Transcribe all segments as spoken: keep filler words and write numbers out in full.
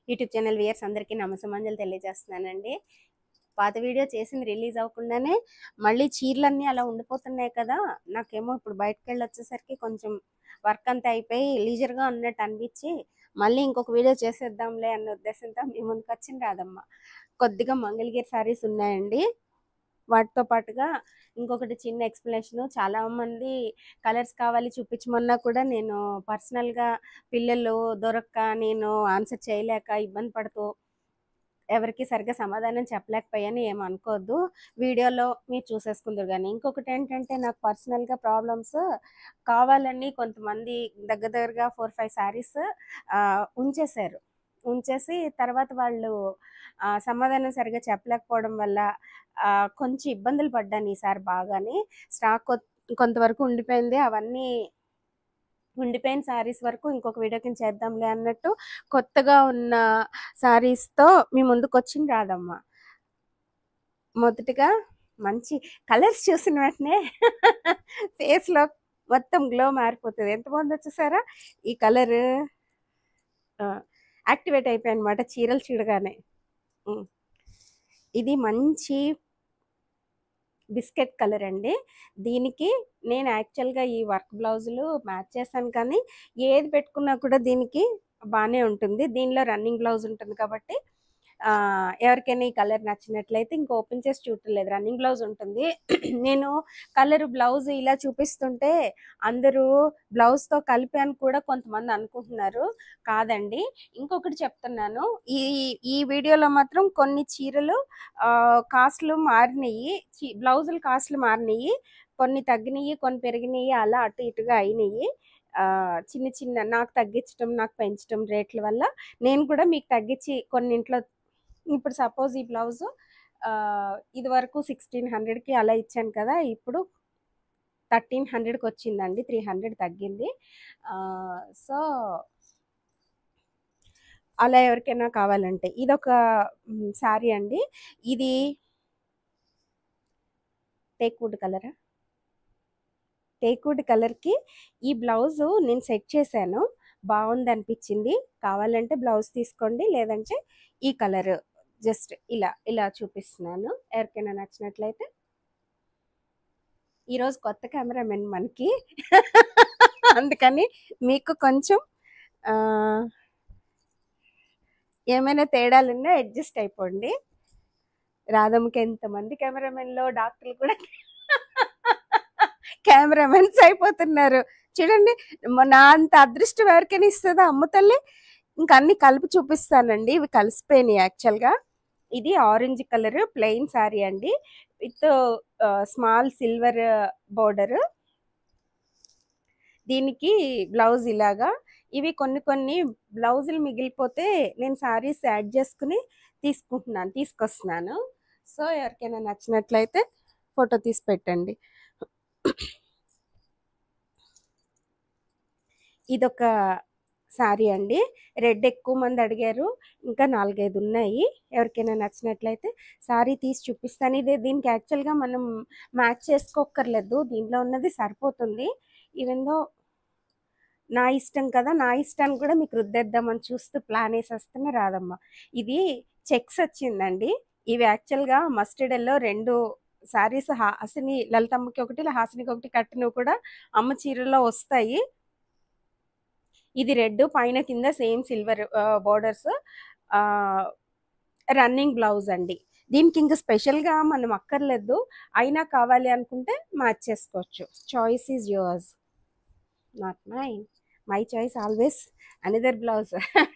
YouTube channel viewers అందరికీ నమస్సమాంజలు తెలియజేస్తున్నానండి. పాత video చేసింది రిలీజ్ అవ్వకుండానే మళ్ళీ చీరలన్నీ అలా ఉండిపోతున్నాయి కదా! నాకేమో ఇప్పుడు బయటికెళ్ళొచ్చేసరికి కొంచెం వర్క్ అంతా అయిపోయి లీజర్‌గా ఉన్నట్టు అనిపించి, మళ్ళీ ఇంకొక వీడియో చేసేద్దాంలే అన్న ఉద్దేశంతో మీ ముందుకొచ్చింది రాధమ్మ. కొద్దిగా మంగళగిరి శారీస్ ఉన్నాయండి. వాటితో పాటుగా ఇంకొకటి చిన్న ఎక్స్‌ప్లనేషను. చాలామంది కలర్స్ కావాలి చూపించమన్నా కూడా నేను పర్సనల్‌గా పిల్లలు దొరక్క నేను ఆన్సర్ చేయలేక ఇబ్బంది పడుతూ ఎవరికీ సరిగ్గా సమాధానం చెప్పలేకపోయాను. ఏమనుకోవద్దు. వీడియోలో మీరు చూసేసుకుందురు గానీ. ఇంకొకటేంటంటే నాకు పర్సనల్‌గా ప్రాబ్లమ్స్ కావాలని కొంతమంది దగ్గర దగ్గరగా నాలుగు, ఐదు శారీస్ ఆహ్, ఉంచేశారు. ఉంచేసి తర్వాత వాళ్ళు ఆహ్, సమాధానం సరిగ్గా చెప్పలేకపోవడం వల్ల ఆహ్, కొంచెం ఇబ్బందులు పడ్డాను ఈసారి బాగానే. స్టాక్ కొ కొంతవరకు ఉండిపోయింది. అవన్నీ ఉండిపోయిన శారీస్ వరకు ఇంకొక వీడియో కింద చేద్దాంలే అన్నట్టు కొత్తగా ఉన్న శారీస్‌తో మీ ముందుకొచ్చింది రాధమ్మ. మొదటగా మంచి కలర్స్ చూసిన వెంటనే ఫేస్‌లో మొత్తం గ్లో మారిపోతది. ఎంత బాగుందో చూసారా? ఈ కలరు ఆ! యాక్టివేట్ అయిపోయాయన్నమాట చీరలు చూడగానే. హ్మ్. ఇది మంచి బిస్కెట్ కలర్ అండి. దీనికి నేను యాక్చువల్‌గా ఈ వర్క్ బ్లౌజులు మ్యాచ్ చేశాను కానీ, ఏది పెట్టుకున్నా కూడా దీనికి బానే ఉంటుంది. దీనిలో రన్నింగ్ బ్లౌజ్ ఉంటుంది కాబట్టి ఆహ్, ఎవరికైనా ఈ కలర్ నచ్చినట్లయితే ఇంక ఓపెన్ చేసి చూడట్లేదు. రన్నింగ్ బ్లౌజ్ ఉంటుంది. నేను కలర్ బ్లౌజ్ ఇలా చూపిస్తుంటే అందరూ బ్లౌజ్‌తో కలిపి అని కూడా కొంతమంది అనుకుంటున్నారు. కాదండి. ఇంకొకటి చెప్తున్నాను. ఈ ఈ వీడియోలో మాత్రం కొన్ని చీరలు ఆహ్, కాస్ట్‌లు మారినియి. చి బ్లౌజులు కాస్ట్‌లు మారినియి. కొన్ని తగ్గినియి, కొన్ని పెరిగినియి అలా అటు ఇటుగా అయినియి. ఆహ్, చిన్న చిన్న నాకు తగ్గించటం, నాకు పెంచటం రేట్ల వల్ల నేను కూడా మీకు తగ్గించి కొన్నింట్లో ఇప్పుడు సపోజ్ ఈ బ్లౌజు ఆహ్, ఇదివరకు పదిహేను వందలకి అలా ఇచ్చాను కదా! ఇప్పుడు పదమూడు వందలకి వచ్చిందండి. మూడు వందలు తగ్గింది. ఆహ్, సో అలా ఎవరికైనా కావాలంటే ఇదొక హ్మ్, శారీ అండి. ఇది టేక్ వుడ్ కలరా? టేక్ వుడ్ కలర్‌కి ఈ బ్లౌజు నేను సెట్ చేశాను. బావుందనిపించింది. కావాలంటే బ్లౌజ్ తీసుకోండి. లేదంటే ఈ కలరు జస్ట్ ఇలా, ఇలా చూపిస్తున్నాను. ఎవరికైనా నచ్చినట్లయితే ఈరోజు కొత్త కెమెరామెన్ మనకి. అందుకని మీకు కొంచెం ఆహ్, ఏమైనా తేడాలున్నా అడ్జస్ట్ అయిపోండి. రాధమ్మకి ఎంతమంది కెమెరామెన్‌లో డాక్టర్లు కూడా కెమెరామెన్స్ అయిపోతున్నారు. చూడండి మ నా అంత అదృష్టం ఎవరికైనా ఇస్తదా అమ్మ తల్లి? ఇంక అన్నీ కలిపి చూపిస్తానండి. ఇవి కలిసిపోయినాయి యాక్చువల్‌గా. ఇది ఆరెంజ్ కలర్ ప్లెయిన్ శారీ అండి. With ah, small silver border. దీనికి బ్లౌజ్ ఇలాగా. ఇవి కొన్ని కొన్ని బ్లౌజులు మిగిలిపోతే నేను శారీస్ యాడ్ చేసుకొని తీసుకుంటున్నాను తీసుకొస్తున్నాను. సో, ఎవరికైనా నచ్చినట్లయితే ఫోటో తీసి పెట్టండి. ఇదొక శారీ అండి. రెడ్ ఎక్కువ మంది అడిగారు. ఇంకా నాలుగు, ఐదు ఉన్నాయి. ఎవరికైనా నచ్చినట్లయితే శారీ తీసి చూపిస్తాను. ఇది దీనికి యాక్చువల్‌గా మనం మ్యాచ్ చేసుకోక్కర్లేదు. దీంట్లో ఉన్నది సరిపోతుంది. ఈవెన్ దో నా ఇష్టం కదా! నా ఇష్టాన్ని కూడా మీకు రుద్దేద్దామని చూస్తూ ప్లాన్ ఏసేస్తున్న రాధమ్మ. ఇది చెక్స్ వచ్చిందండి. ఇవి యాక్చువల్‌గా మస్టర్డ్ యెల్లో రెండు శారీస్ హాసిని లలితమ్మకి ఒకటి, హాసినికి ఒకటి కట్టినవి కూడా అమ్మ చీరల్లో వస్తాయి. ఇది రెడ్ పైన కింద same silver ah, borders ah, running blouse అండి. దీనికి ఇంక స్పెషల్‌గా మనం అక్కర్లేదు. అయినా కావాలి అనుకుంటే మ్యాచ్ చేసుకోవచ్చు. Choice is yours. Not mine. My choice always another blouse.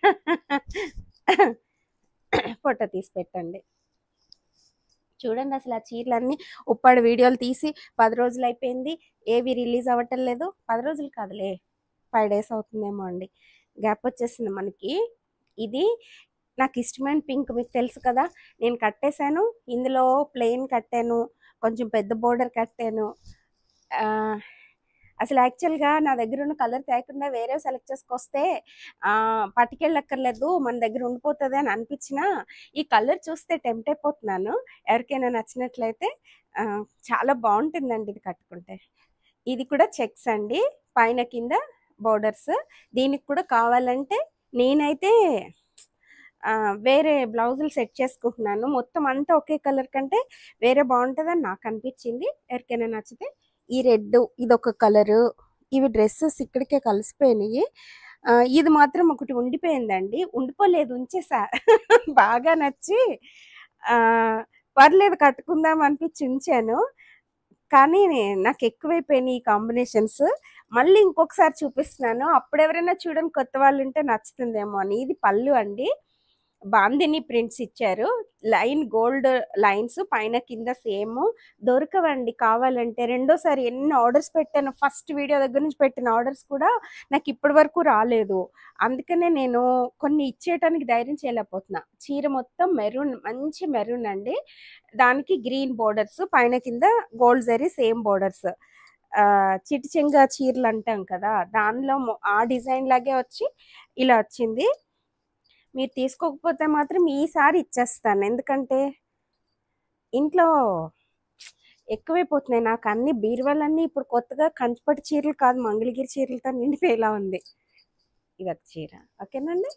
Photo తీసి పెట్టండి. చూడండి అసలు ఆ చీరలన్నీ ఉప్పాడు వీడియోలు తీసి పది రోజులైపోయింది. ఏవి రిలీజ్ అవ్వటం లేదు. పది రోజులు కాదులే. ఐదు డేస్ అవుతుందేమో అండి. గ్యాప్ వచ్చేసింది మనకి. ఇది నాకిష్టమైన పింక్ మీకు తెలుసు కదా! నేను కట్టేశాను. ఇందులో ప్లెయిన్ కట్టాను. కొంచెం పెద్ద బోర్డర్ కట్టాను. ఆహ్, అసలు యాక్చువల్‌గా నా దగ్గరున్న కలర్ తేకుండా వేరేవి సెలెక్ట్ చేసుకొస్తే ఆహ్, పట్టుకెళ్ళక్కర్లేదు. మన దగ్గర ఉండిపోతది అని అనిపించినా, ఈ కలర్ చూస్తే టెంప్ట్ అయిపోతున్నాను. ఎవరికైనా నచ్చినట్లయితే ఆహ్, చాలా బావుంటుందండి ఇది కట్టుకుంటే. ఇది కూడా చెక్స్ అండి. పైన కింద బోర్డర్స్. దీనికి కూడా కావాలంటే నేనైతే వేరే బ్లౌజులు సెట్ చేసుకుంటున్నాను. మొత్తం అంతా ఒకే కలర్ కంటే వేరే బాగుంటుందని నాకు అనిపించింది. ఎవరికైనా నచ్చితే ఈ రెడ్ ఇదొక కలరు, ఇవి డ్రెస్సెస్ ఇక్కడికే కలిసిపోయినాయి. ఇది మాత్రం ఒకటి ఉండిపోయిందండి, ఉండిపోలేదు ఉంచేసా బాగా నచ్చి పర్లేదు కట్టుకుందాం అనిపించి ఉంచాను. కానీ నాకు ఎక్కువైపోయినాయి ఈ కాంబినేషన్స్. మళ్ళీ ఇంకొకసారి చూపిస్తున్నాను, అప్పుడు ఎవరైనా చూడండి కొత్త వాళ్ళు ఉంటే నచ్చుతుందేమో అని. ఇది పళ్ళు అండి, బాందిని ప్రింట్స్ ఇచ్చారు, లైన్ గోల్డ్ లైన్స్ పైన కింద సేమ్. దొరకవండి కావాలంటే. రెండోసారి ఎన్ని ఆర్డర్స్ పెట్టాను, ఫస్ట్ వీడియో దగ్గర నుంచి పెట్టిన ఆర్డర్స్ కూడా నాకు ఇప్పటి వరకు రాలేదు. అందుకనే నేను కొన్ని ఇచ్చేయటానికి ధైర్యం చేయలేకపోతున్నా. చీర మొత్తం మెరూన్, మంచి మెరూన్ అండి, దానికి గ్రీన్ బోర్డర్స్, పైన కింద gold zari same borders. Chitti చెంగ చీరలు అంటాం కదా, దానిలో ఆ డిజైన్ లాగే వచ్చి ఇలా వచ్చింది. మీరు తీసుకోకపోతే మాత్రం ఈసారి ఇచ్చేస్తాను, ఎందుకంటే ఇంట్లో ఎక్కువైపోతున్నాయి నాకు. అన్ని బీరువాలన్నీ ఇప్పుడు కొత్తగా కంచిపట్టు చీరలు కాదు, మంగళగిరి చీరలతో నిండిపోయేలా ఉంది. ఇది ఒక చీర, ఓకేనండి.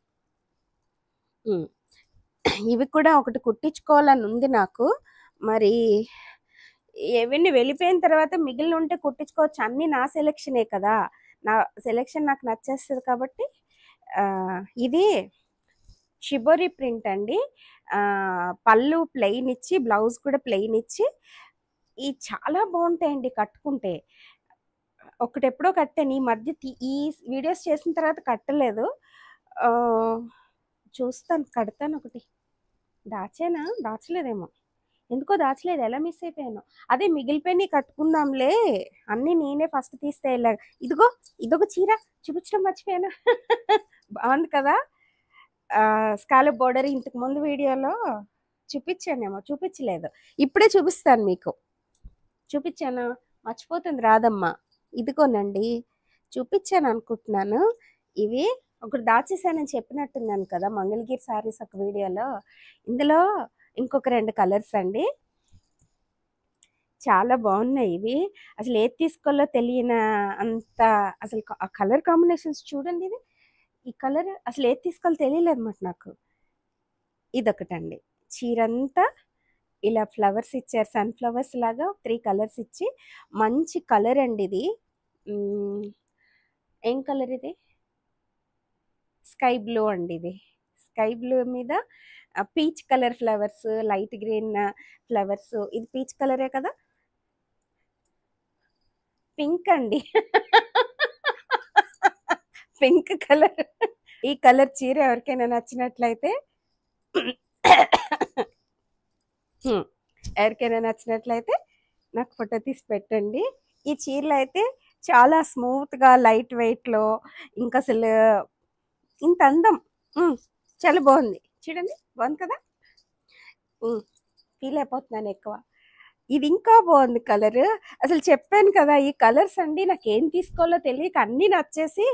ఇవి కూడా ఒకటి కుట్టించుకోవాలని ఉంది నాకు. మరి ఎవరిని వెళ్ళిపోయిన తర్వాత మిగిలిన ఉంటే కుట్టించుకోవచ్చు. అన్నీ నా సెలెక్షనే కదా, నా సెలెక్షన్ నాకు నచ్చేస్తుంది కాబట్టి. ఇది షిబోరి ప్రింట్ అండి, పళ్ళు ప్లెయిన్ ఇచ్చి బ్లౌజ్ కూడా ప్లెయిన్ ఇచ్చి, ఈ చాలా బాగుంటాయండి కట్టుకుంటే. ఒకటి ఎప్పుడో కట్టాను, ఈ మధ్య ఈ వీడియోస్ చేసిన తర్వాత కట్టలేదు. చూస్తాను, కడతాను. ఒకటి దాచేనా, దాచలేదేమో, ఎందుకో దాచలేదు, ఎలా మిస్ అయిపోయాను. అదే మిగిలిపోయి కట్టుకుందాంలే అన్నీ నేనే ఫస్ట్ తీస్తే ఇలా. ఇదిగో ఇదొక చీర చూపించడం మర్చిపోయాను బాగుంది కదా, స్కాలప్ బోర్డర్. ఇంతకు ముందు వీడియోలో చూపించానేమో, చూపించలేదు, ఇప్పుడే చూపిస్తాను మీకు. చూపించాను, మర్చిపోతుంది రాదమ్మ. ఇదిగోనండి, చూపించాను అనుకుంటున్నాను. ఇవి ఒకటి దాచేసానని చెప్పినట్టున్నాను కదా మంగళగిరి సారీస్ ఒక వీడియోలో. ఇందులో ఇంకొక రెండు కలర్స్ అండి, చాలా బాగున్నాయి ఇవి. అసలు ఏది తీసుకోవాలో తెలియన అంత, అసలు ఆ కలర్ కాంబినేషన్స్ చూడండి. ఇది ఈ కలర్ అసలు ఏది తీసుకోవాలో తెలియలేదు అన్నమాట నాకు. ఇదొకటండి, చీరంతా ఇలా ఫ్లవర్స్ ఇచ్చారు, సన్ఫ్లవర్స్ లాగా త్రీ కలర్స్ ఇచ్చి, మంచి కలర్ అండి ఇది. ఏం కలర్ ఇది, స్కై బ్లూ అండి. ఇది స్కై బ్లూ మీద peach colour flowers, light green flowers. ఇది పీచ్ కలరే కదా, పింక్ అండి పింక్ కలర్. ఈ కలర్ చీర ఎవరికైనా నచ్చినట్లయితే ఎవరికైనా నచ్చినట్లయితే నాకు ఫోటో తీసి పెట్టండి. ఈ చీరలు అయితే చాలా స్మూత్గా లైట్ వెయిట్లో, ఇంకా అసలు ఇంత అందం, చాలా బాగుంది చూడండి, బాగుంది కదా, ఫీల్ అయిపోతున్నాను ఎక్కువ. ఇది ఇంకా బాగుంది కలర్. అసలు చెప్పాను కదా ఈ కలర్స్ అండి నాకు ఏం తీసుకోవాలో తెలియక అన్నీ నచ్చేసి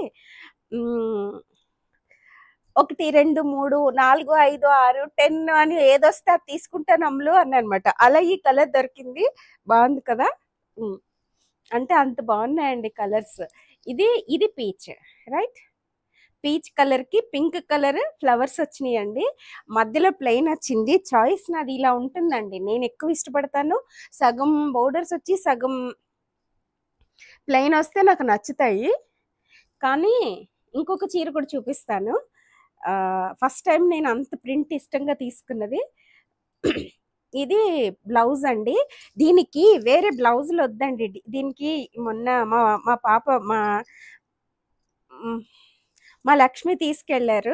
ఒకటి రెండు మూడు నాలుగు ఐదు ఆరు టెన్ అని ఏదొస్తే అది తీసుకుంటాను అమ్ములు అని అనమాట. అలా ఈ కలర్ దొరికింది, బాగుంది కదా, అంటే అంత బాగున్నాయండి కలర్స్. ఇది ఇది పీచ్, రైట్, పీచ్ కలర్ కి పింక్ కలర్ ఫ్లవర్స్ వచ్చినాయండి, మధ్యలో ప్లెయిన్ వచ్చింది. చాయిస్ నాది ఇలా ఉంటుందండి, నేను ఎక్కువ ఇష్టపడతాను. సగం బోర్డర్స్ వచ్చి సగం ప్లెయిన్ వస్తే నాకు నచ్చుతాయి. కానీ ఇంకొక చీర కూడా చూపిస్తాను. ఫస్ట్ టైం నేను అంత ప్రింట్ ఇష్టంగా తీసుకున్నది. ఇది బ్లౌజ్ అండి, దీనికి వేరే బ్లౌజులు వద్దండి. దీనికి మొన్న మా మా పాప మా మా లక్ష్మి తీసుకెళ్లారు.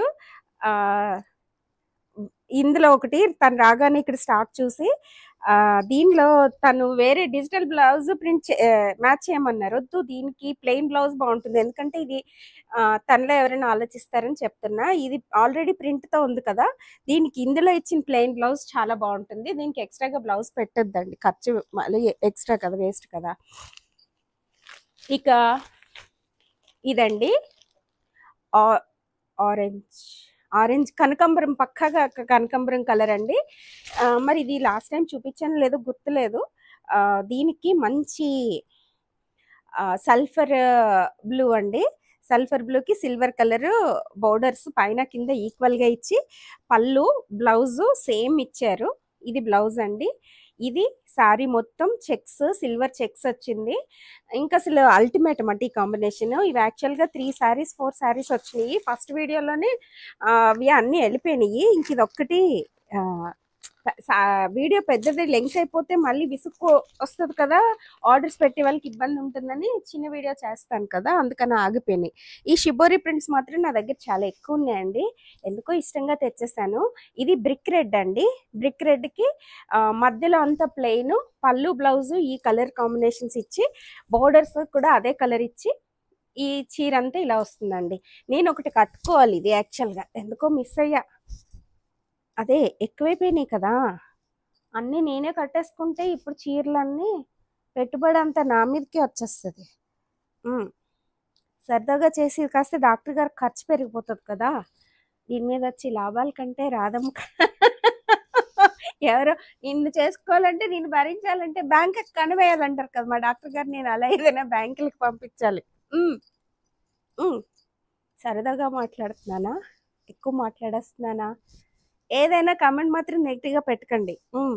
ఇందులో ఒకటి తను రాగానే ఇక్కడ స్టాక్ చూసి దీనిలో తను వేరే డిజిటల్ బ్లౌజ్ ప్రింట్ మ్యాచ్ చేయమన్నారు. వద్దు, దీనికి ప్లెయిన్ బ్లౌజ్ బాగుంటుంది, ఎందుకంటే ఇది తనలో ఎవరైనా ఆలోచిస్తారని చెప్తున్నా. ఇది ఆల్రెడీ ప్రింట్తో ఉంది కదా, దీనికి ఇందులో ఇచ్చిన ప్లెయిన్ బ్లౌజ్ చాలా బాగుంటుంది. దీనికి ఎక్స్ట్రాగా బ్లౌజ్ పెట్టొద్దండి, ఖర్చు మళ్ళీ ఎక్స్ట్రా కదా, వేస్ట్ కదా. ఇక ఇదండి ఆరెంజ్ ఆరెంజ్ కనకాంబరం, పక్కగా కనకాంబరం కలర్ అండి. మరి ఇది లాస్ట్ టైం చూపించాను లేదో గుర్తులేదు. దీనికి మంచి సల్ఫర్ బ్లూ అండి, సల్ఫర్ బ్లూకి సిల్వర్ కలర్ బోర్డర్స్ పైన కింద ఈక్వల్గా ఇచ్చి పళ్ళు బ్లౌజు సేమ్ ఇచ్చారు. ఇది బ్లౌజ్ అండి. ఇది శారీ మొత్తం చెక్స్ సిల్వర్ చెక్స్ వచ్చింది. ఇంకా అసలు అల్టిమేట్ అన్నమాట ఈ కాంబినేషన్. ఇవి యాక్చువల్గా త్రీ శారీస్ ఫోర్ శారీస్ వచ్చినాయి. ఫస్ట్ వీడియోలోనే అవి అన్నీ వెళ్ళిపోయినాయి. ఇంక ఇది ఒక్కటి వీడియో పెద్దది లెంగ్త్ అయిపోతే మళ్ళీ విసుక్కు వస్తుంది కదా, ఆర్డర్స్ పెట్టే వాళ్ళకి ఇబ్బంది ఉంటుందని చిన్న వీడియో చేస్తాను కదా, అందుకని ఆగిపోయినాయి. ఈ షిబోరి ప్రింట్స్ మాత్రం నా దగ్గర చాలా ఎక్కువ ఉన్నాయండి. ఎందుకో ఇష్టంగా తెచ్చేసాను. ఇది బ్రిక్ రెడ్ అండి. బ్రిక్ రెడ్కి మధ్యలో అంతా ప్లెయిన్, పళ్ళు బ్లౌజు ఈ కలర్ కాంబినేషన్స్ ఇచ్చి బోర్డర్స్ కూడా అదే కలర్ ఇచ్చి ఈ చీర అంతా ఇలా వస్తుందండి. నేను ఒకటి కట్టుకోవాలి ఇది యాక్చువల్గా, ఎందుకో మిస్ అయ్యా. అదే ఎక్కువైపోయినాయి కదా, అన్నీ నేనే కట్టేసుకుంటే ఇప్పుడు చీరలన్నీ పెట్టుబడి అంతా నా మీదకి వచ్చేస్తుంది. సరదాగా చేసి కాస్త డాక్టర్ గారు ఖర్చు పెరిగిపోతుంది కదా, దీని మీద వచ్చి లాభాల కంటే రాదమ్మ. ఎవరో నిన్ను చేసుకోవాలంటే నేను భరించాలంటే బ్యాంక్ కనవేయాలంటారు కదా మా డాక్టర్ గారు. నేను అలా ఏదైనా బ్యాంకులకి పంపించాలి. సరదాగా మాట్లాడుతున్నానా, ఎక్కువ మాట్లాడేస్తున్నానా? ఏదైనా కామెంట్ మాత్రం నెగిటివ్గా పెట్టకండి.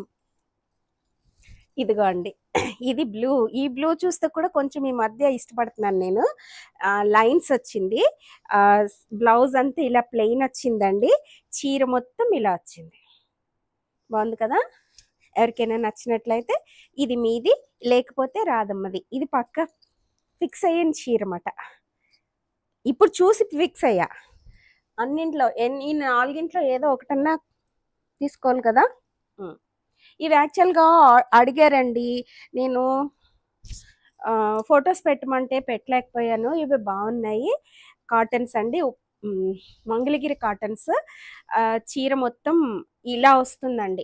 ఇదిగో అండి, ఇది బ్లూ. ఈ బ్లూ చూస్తే కూడా కొంచెం ఈ మధ్య ఇష్టపడుతున్నాను నేను. లైన్స్ వచ్చింది, బ్లౌజ్ అంతా ఇలా ప్లెయిన్ వచ్చిందండి, చీర మొత్తం ఇలా వచ్చింది. బాగుంది కదా. ఎవరికైనా నచ్చినట్లయితే ఇది మీది, లేకపోతే రాదమ్మది. ఇది పక్క ఫిక్స్ అయ్యని చీర అన్నమాట. ఇప్పుడు చూసి ఫిక్స్ అయ్యా. అన్నింట్లో ఈ నాలుగింట్లో ఏదో ఒకటన్నా తీసుకోవాలి కదా. ఇవి యాక్చువల్గా అడిగారండి, నేను ఫొటోస్ పెట్టమంటే పెట్టలేకపోయాను. ఇవి బాగున్నాయి, కాటన్స్ అండి, మంగళగిరి కాటన్స్. చీర మొత్తం ఇలా వస్తుందండి.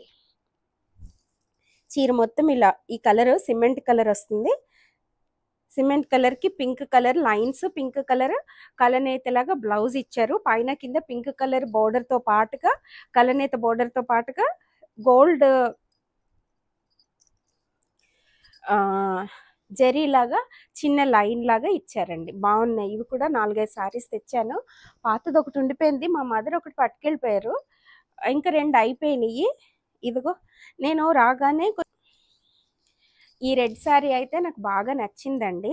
చీర మొత్తం ఇలా ఈ కలర్ సిమెంట్ కలర్ వస్తుంది. సిమెంట్ కలర్ కి pink colour lines, pink colour కలనేతలాగా బ్లౌజ్ ఇచ్చారు. పైన కింద పింక్ కలర్ బోర్డర్ తో పాటుగా కలనేత బోర్డర్ తో పాటుగా గోల్డ్ జరీ లాగా చిన్న లైన్ లాగా ఇచ్చారండి. బాగున్నాయి. ఇవి కూడా నాలుగైదు సారీస్ తెచ్చాను. పాతది ఒకటి ఉండిపోయింది, మా మదర్ ఒకటి పట్టుకెళ్ళిపోయారు, ఇంకా రెండు అయిపోయినాయి. ఇదిగో నేను రాగానే ఈ రెడ్ శారీ అయితే నాకు బాగా నచ్చిందండి.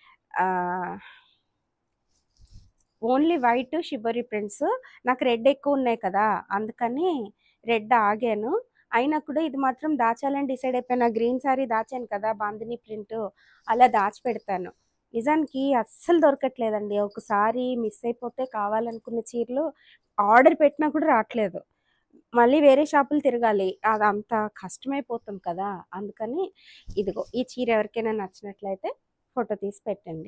Only white shibori prints. నాకు రెడ్ ఎక్కువ ఉన్నాయి కదా, అందుకని రెడ్ ఆగాను. అయినా కూడా ఇది మాత్రం దాచాలని డిసైడ్ అయిపోయినా. గ్రీన్ శారీ దాచాను కదా బాందిని ప్రింట్, అలా దాచిపెడతాను. నిజానికి అస్సలు దొరకట్లేదండి. ఒకసారి మిస్ అయిపోతే కావాలనుకున్న చీరలు ఆర్డర్ పెట్టినా కూడా రావట్లేదు. మళ్ళీ వేరే షాపులు తిరగాలి, అది అంత కష్టమైపోతుంది కదా. అందుకని ఇదిగో ఈ చీర ఎవరికైనా నచ్చినట్లయితే ఫోటో తీసి పెట్టండి.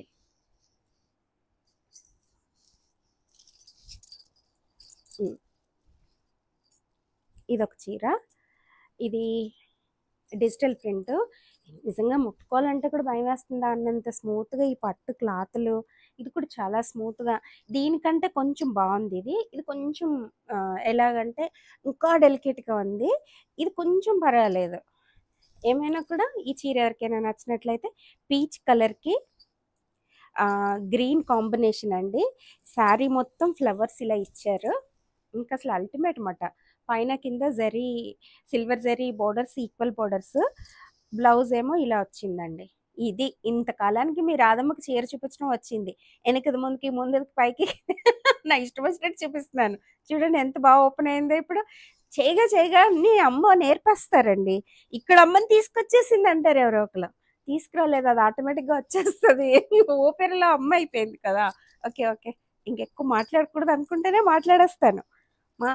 ఇదొక చీర, ఇది డిజిటల్ ప్రింట్. నిజంగా ముట్టుకోవాలంటే కూడా భయం వేస్తుందా అన్నంత స్మూత్గా ఈ పట్టు క్లాత్లు. ఇది కూడా చాలా స్మూత్గా, దీనికంటే కొంచెం బాగుంది ఇది. ఇది కొంచెం ఎలాగంటే ఇంకా డెలికేట్గా ఉంది, ఇది కొంచెం పర్వాలేదు. ఏమైనా కూడా ఈ చీర ఎవరికైనా నచ్చినట్లయితే పీచ్ కలర్కి గ్రీన్ కాంబినేషన్ అండి. శారీ మొత్తం ఫ్లవర్స్ ఇలా ఇచ్చారు. ఇంకా అసలు అల్టిమేట్ అన్నమాట. పైన కింద zari silver zari borders, equal borders. Blouse ఏమో ఇలా వచ్చిందండి. ఇది ఇంతకాలానికి మీ రాధమ్మకి చీర చూపించడం వచ్చింది. వెనకది ముందుకి ముందుకి పైకి నా ఇష్టం వచ్చినట్టు చూపిస్తున్నాను. చూడండి ఎంత బాగా ఓపెన్ అయిందో. ఇప్పుడు చేయగా చేయగా అన్ని అమ్మ నేర్పేస్తారండి. ఇక్కడ అమ్మని తీసుకొచ్చేసింది అంటారు ఎవరో ఒకరు. తీసుకురాలేదు, అది ఆటోమేటిక్గా వచ్చేస్తుంది. ఊపిరిలో అమ్మ అయిపోయింది కదా. ఓకే ఓకే, ఇంకెక్కువ మాట్లాడకూడదు అనుకుంటేనే మాట్లాడేస్తాను. మా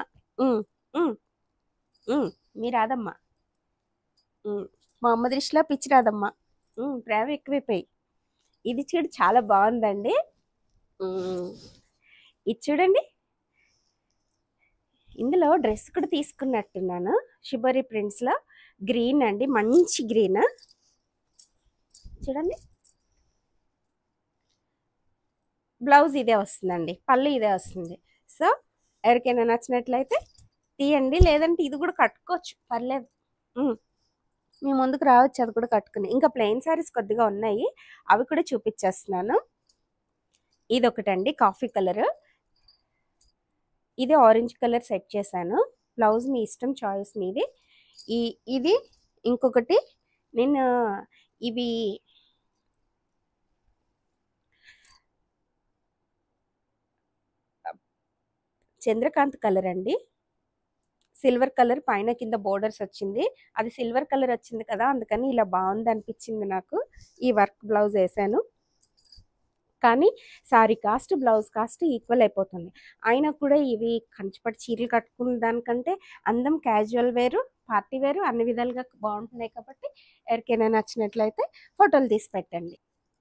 మీ రాదమ్మ, మా అమ్మ దృష్టిలో పిచ్చి రాదమ్మ, ప్రేమ ఎక్కువైపోయి. ఇది చూడు చాలా బాగుందండి. ఇది చూడండి, ఇందులో డ్రెస్ కూడా తీసుకున్నట్టున్నాను. షిబోరి ప్రింట్స్లో గ్రీన్ అండి, మంచి గ్రీన్. చూడండి, బ్లౌజ్ ఇదే వస్తుందండి, పళ్ళు ఇదే వస్తుంది. సో ఎవరికైనా నచ్చినట్లయితే తీయండి, లేదంటే ఇది కూడా కట్టుకోవచ్చు, పర్లేదు. మీ ముందుకు రావచ్చు అది కూడా కట్టుకుని. ఇంకా ప్లెయిన్ శారీస్ కొద్దిగా ఉన్నాయి, అవి కూడా చూపించేస్తున్నాను. ఇది ఒకటండి కాఫీ కలర్, ఇది ఆరెంజ్ కలర్ సెట్ చేశాను. బ్లౌజ్ మీ ఇష్టం, చాయిస్ మీది. ఈ ఇది ఇంకొకటి నేను ఇవి చంద్రకాంత్ కలర్ అండి, సిల్వర్ కలర్ పైన కింద బోర్డర్స్ వచ్చింది. అది సిల్వర్ కలర్ వచ్చింది కదా, అందుకని ఇలా బాగుంది అనిపించింది నాకు. ఈ వర్క్ బ్లౌజ్ వేసాను. కానీ sari cost blouse cost equal అయిపోతుంది. అయినా కూడా ఇవి కంచిపట్టు చీరలు కట్టుకున్న దానికంటే అందం క్యాజువల్ వేరు, పార్టీ వేరు అన్ని విధాలుగా బాగుంటున్నాయి. కాబట్టి ఎవరికైనా నచ్చినట్లయితే ఫోటోలు తీసి పెట్టండి.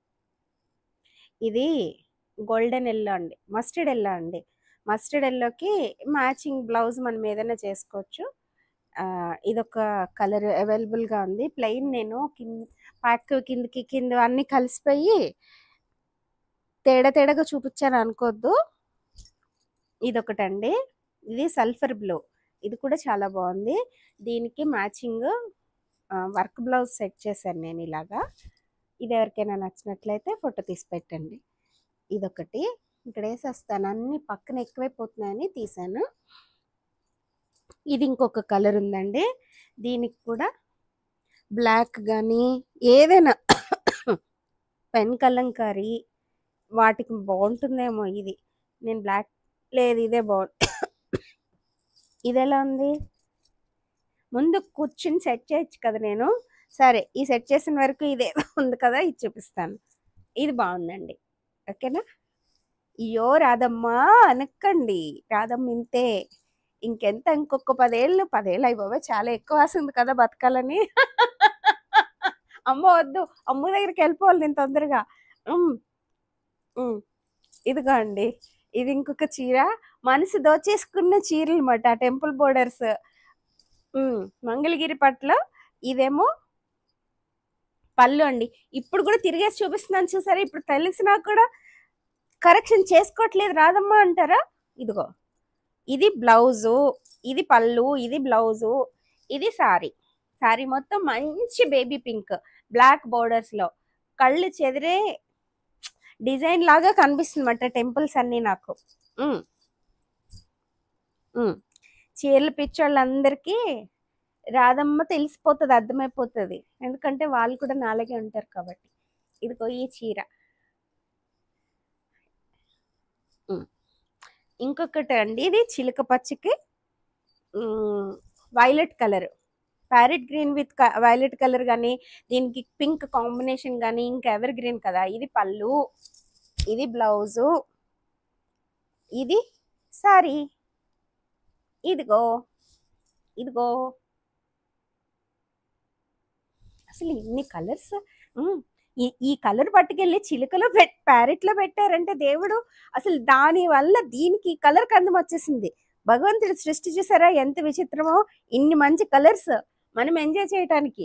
ఇది గోల్డెన్ ఎల్లో అండి, మస్టర్డ్ ఎల్లో అండి. మస్టర్డ్ ఎల్లోకి మ్యాచింగ్ బ్లౌజ్ మనం ఏదైనా చేసుకోవచ్చు. ఇదొక కలర్ అవైలబుల్గా ఉంది. ప్లెయిన్ నేను కింద ప్యాక్ కిందకి కింద అన్నీ కలిసిపోయి తేడా తేడాగా చూపించాను అనుకోవద్దు. ఇదొకటండి, ఇది సల్ఫర్ బ్లూ, ఇది కూడా చాలా బాగుంది. దీనికి మ్యాచింగ్ వర్క్ బ్లౌజ్ సెట్ చేశాను నేను ఇలాగా. ఇది ఎవరికైనా నచ్చినట్లయితే ఫోటో తీసి పెట్టండి. ఇదొకటి ఇక్కడ వేసేస్తాను, అన్ని పక్కన ఎక్కువైపోతున్నాయని తీసాను. ఇది ఇంకొక కలర్ ఉందండి, దీనికి కూడా బ్లాక్ కానీ ఏదైనా పెన్ కలంకారీ వాటికి బాగుంటుందేమో. ఇది నేను బ్లాక్ లేదు, ఇదే బాగుంది. ఇది ఎలా ఉంది, ముందు కూర్చుని సెట్ చేయొచ్చు కదా నేను. సరే ఈ సెట్ చేసిన వరకు ఇదే ఉంది కదా, ఇది చూపిస్తాను. ఇది బాగుందండి, ఓకేనా. అయ్యో రాదమ్మా అనక్కండి, రాదమ్మ ఇంతే, ఇంకెంత ఇంకొక పదేళ్ళు పదేళ్ళు అయిపోయి చాలా ఎక్కువ వస్తుంది కదా బతకాలని. అమ్మ వద్దు, అమ్మ దగ్గరికి వెళ్ళిపోవాలి నేను తొందరగా. ఇదిగో అండి, ఇది ఇంకొక చీర, మనసు దోచేసుకున్న చీరలు అన్నమాట, టెంపుల్ బోర్డర్స్ మంగళగిరి పట్టులో. ఇదేమో పళ్ళు అండి. ఇప్పుడు కూడా తిరిగేసి చూపిస్తున్నాను చూసారా, ఇప్పుడు తెలిసినా కూడా కరెక్షన్ చేసుకోవట్లేదు రాదమ్మా అంటారా. ఇదిగో ఇది బ్లౌజు, ఇది పళ్ళు, ఇది బ్లౌజు, ఇది సారీ. సారీ మొత్తం మంచి బేబీ పింక్ బ్లాక్ బోర్డర్స్ లో కళ్ళు చెదిరే డిజైన్ లాగా కనిపిస్తుంది అన్నమాట టెంపుల్స్ అన్ని నాకు. చీరలు పిచ్చోళ్ళందరికీ రాదమ్మ తెలిసిపోతుంది, అర్థమైపోతుంది, ఎందుకంటే వాళ్ళు కూడా నాలాగే ఉంటారు కాబట్టి. ఇదిగో ఈ చీర. ఇంకొకటి అండి, ఇది చిలక పచ్చికి violet colour, parrot green with violet colour కానీ దీనికి పింక్ కాంబినేషన్ కానీ ఇంకా ఎవర్ గ్రీన్ కదా. ఇది పళ్ళు, ఇది బ్లౌజు, ఇది సారీ. ఇదిగో ఇదిగో అసలు ఇన్ని కలర్స్. ఈ ఈ కలర్ పట్టుకెళ్ళి చిలుకలో పెట్ ప్యారెట్లో పెట్టారంటే దేవుడు, అసలు దాని వల్ల దీనికి ఈ కలర్ కందం వచ్చేసింది. భగవంతుడి సృష్టి చూసారా ఎంత విచిత్రమో, ఇన్ని మంచి కలర్స్ మనం ఎంజాయ్ చేయటానికి.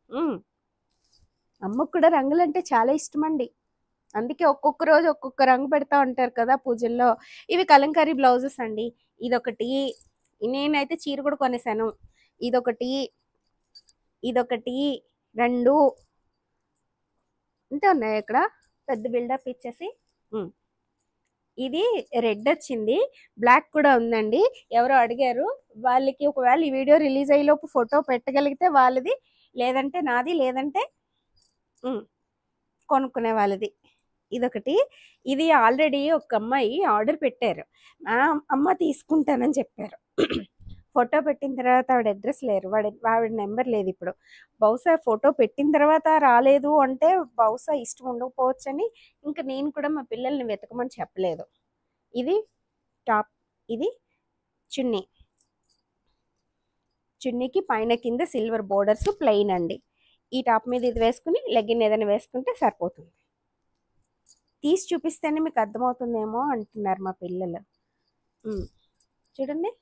అమ్మకు కూడా రంగులు అంటే చాలా ఇష్టం అండి, అందుకే ఒక్కొక్క రోజు ఒక్కొక్క రంగు పెడతా ఉంటారు కదా పూజల్లో. ఇవి కలంకారీ బ్లౌజెస్ అండి. ఇదొకటి, నేనైతే చీర కూడా కొనేసాను. ఇదొకటి, ఇదొకటి, రెండు ఇంతే ఉన్నాయి ఇక్కడ, పెద్ద బిల్డప్ ఇచ్చేసి. ఇది రెడ్ వచ్చింది, బ్లాక్ కూడా ఉందండి. ఎవరో అడిగారు, వాళ్ళకి ఒకవేళ ఈ వీడియో రిలీజ్ అయ్యేలోపు ఫోటో పెట్టగలిగితే వాళ్ళది, లేదంటే నాది, లేదంటే కొనుక్కునే వాళ్ళది. ఇదొకటి, ఇది ఆల్రెడీ ఒక అమ్మాయి ఆర్డర్ పెట్టారు, అమ్మ తీసుకుంటానని చెప్పారు. ఫోటో పెట్టిన తర్వాత ఆవిడ అడ్రస్ లేరు, వాడి ఆవిడ నెంబర్ లేదు ఇప్పుడు. బహుశా ఫోటో పెట్టిన తర్వాత రాలేదు అంటే బహుశా ఇష్టం ఉండకపోవచ్చు అని ఇంకా నేను కూడా మా పిల్లల్ని వెతకమని చెప్పలేదు. ఇది టాప్, ఇది చున్నీ, చున్నీకి పైన కింద సిల్వర్ బోర్డర్స్ ప్లెయిన్ అండి. ఈ టాప్ మీద ఇది వేసుకుని లెగ్గిన్ ఏదైనా వేసుకుంటే సరిపోతుంది. తీసి చూపిస్తేనే మీకు అర్థమవుతుందేమో అంటున్నారు మా పిల్లలు. చూడండి,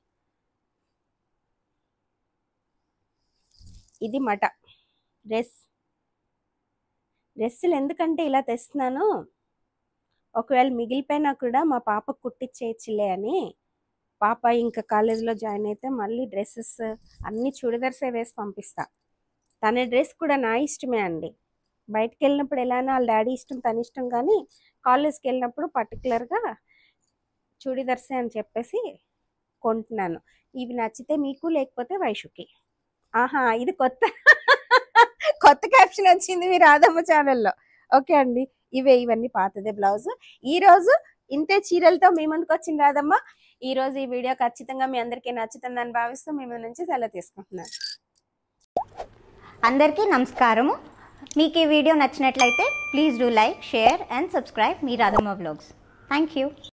ఇది మట డ్రెస్. డ్రెస్సులు ఎందుకంటే ఇలా తెస్తున్నాను, ఒకవేళ మిగిలిపోయినా కూడా మా పాపకు కుట్టించేయచ్చులే అని. పాప ఇంకా కాలేజీలో జాయిన్ అయితే మళ్ళీ డ్రెస్సెస్ అన్నీ చూడిదర్సే వేసి పంపిస్తా. తన డ్రెస్ కూడా నా ఇష్టమే అండి, బయటికి వెళ్ళినప్పుడు ఎలానో వాళ్ళ డాడీ ఇష్టం తన ఇష్టం, కానీ కాలేజ్కి వెళ్ళినప్పుడు పర్టికులర్గా చూడీదర్సే అని చెప్పేసి కొంటున్నాను. ఇవి నచ్చితే మీకు, లేకపోతే వైషుకి. ఆహా, ఇది కొత్త కొత్త క్యాప్షన్ వచ్చింది మీ రాధమ్మ ఛానల్లో. ఓకే అండి, ఇవే ఇవన్నీ పాతదే బ్లౌజ్. ఈరోజు ఇంతే చీరలతో మీ ముందుకు వచ్చింది రాధమ్మ. ఈరోజు ఈ వీడియో ఖచ్చితంగా మీ అందరికీ నచ్చుతుందని భావిస్తూ మీ ముందు నుంచి సెలవు తీసుకుంటున్నాను. అందరికీ నమస్కారము. మీకు ఈ వీడియో నచ్చినట్లయితే please do like, share and subscribe మీ రాధమ్మ వ్లాగ్స్. Thank you.